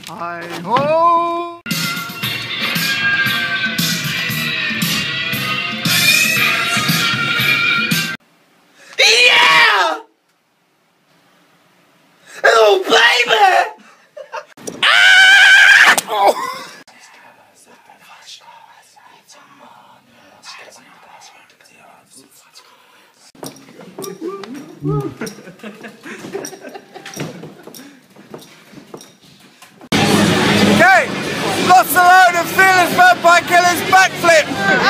Hi-ho! Yeah! Oh, baby! Ah! Oh. Okay, lost a load of fearless vampire killer's backflip!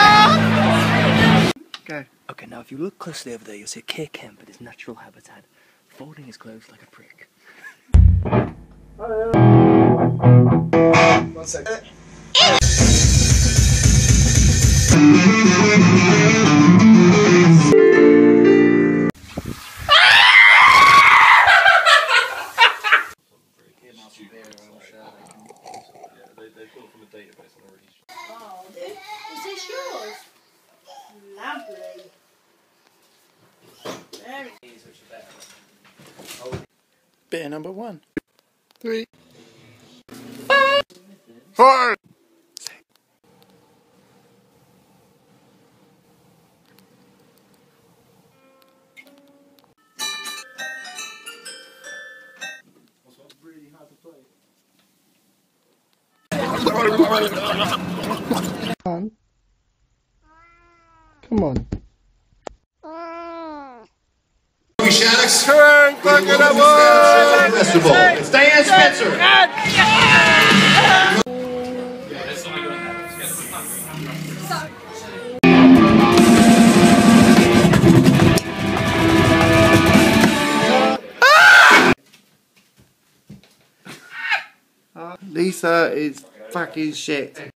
Okay. Okay, now if you look closely over there, you'll see a K. Kemp at his natural habitat, folding his clothes like a prick. 1 second. Oh, is this yours? Lovely. Very. Beer number 1. 3. 4. 6. Really hard to play. Come on. Festival. It's Diane Spencer. Lisa is fucking shit.